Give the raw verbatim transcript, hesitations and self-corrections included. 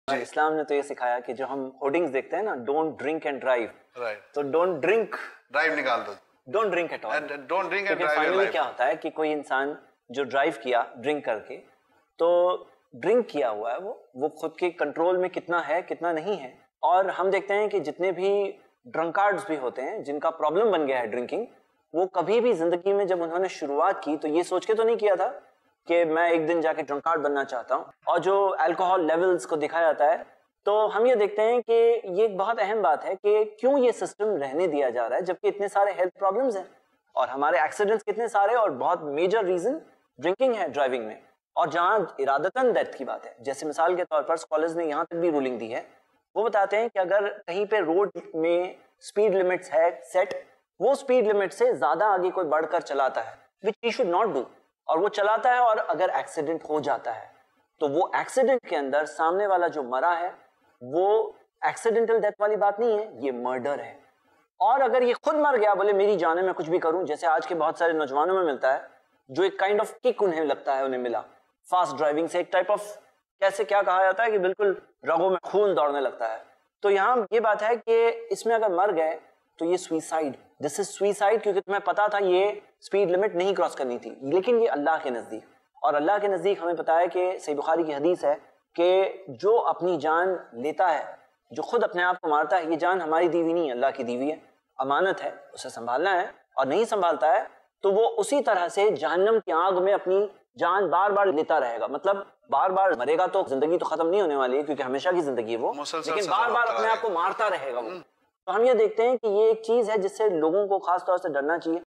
इस्लाम ने तो ये सिखाया कि जो हम होर्डिंग्स देखते हैं ना, don't drink and drive, right, तो डोंट ड्रिंक, ड्राइव निकाल दो, don't drink at all, don't drink and drive. Finally क्या होता है कि कोई इंसान जो ड्राइव किया ड्रिंक करके, तो ड्रिंक किया हुआ है वो वो खुद के कंट्रोल में कितना है कितना नहीं है। और हम देखते हैं कि जितने भी ड्रंकार्ड्स भी होते हैं जिनका प्रॉब्लम बन गया है ड्रिंकिंग, वो कभी भी जिंदगी में जब उन्होंने शुरुआत की तो ये सोच के तो नहीं किया था कि मैं एक दिन जाके ड्रंकार्ड बनना चाहता हूँ। और जो अल्कोहल लेवल्स को दिखाया जाता है, तो हम ये देखते हैं कि ये एक बहुत अहम बात है कि क्यों ये सिस्टम रहने दिया जा रहा है जबकि इतने सारे हेल्थ प्रॉब्लम्स हैं और हमारे एक्सीडेंट्स कितने सारे, और बहुत मेजर रीजन ड्रिंकिंग है ड्राइविंग में। और जहां इरादतन डेथ की बात है, जैसे मिसाल के तौर पर स्कॉलर्स ने यहाँ तक भी रूलिंग दी है, वो बताते हैं कि अगर कहीं पे रोड में स्पीड लिमिट्स है सेट, वो स्पीड लिमिट से ज्यादा आगे कोई बढ़कर चलाता है, which he should not do, और वो चलाता है और अगर एक्सीडेंट हो जाता है तो वो एक्सीडेंट के अंदर सामने वाला जो मरा है वो एक्सीडेंटल डेथ वाली बात नहीं है, ये मर्डर है। और अगर ये खुद मर गया, बोले मेरी जान है मैं कुछ भी करूं, जैसे आज के बहुत सारे नौजवानों में मिलता है, जो एक काइंड ऑफ किक उन्हें लगता है उन्हें मिला फास्ट ड्राइविंग से, एक टाइप ऑफ कैसे क्या कहा जाता है कि बिल्कुल रगों में खून दौड़ने लगता है। तो यहाँ ये बात है कि इसमें अगर मर गए तो ये सुइसाइड, दिस इज सुइसाइड, क्योंकि तुम्हें पता था ये स्पीड लिमिट नहीं क्रॉस करनी थी, लेकिन ये अल्लाह के नजदीक, और अल्लाह के नजदीक हमें पता है कि सही बुखारी की हदीस है कि जो अपनी जान लेता है, जो खुद अपने आप को मारता है, ये जान हमारी दीवी नहीं है, अल्लाह की दीवी है, अमानत है, उसे संभालना है, और नहीं संभालता है तो वो उसी तरह से जहन्नम की आग में अपनी जान बार बार लेता रहेगा। मतलब बार बार मरेगा तो जिंदगी तो खत्म नहीं होने वाली है, क्योंकि हमेशा की जिंदगी है वो, लेकिन बार बार अपने आप को मारता रहेगा वो। तो हम ये देखते हैं कि ये एक चीज है जिससे लोगों को खास तौर से डरना चाहिए।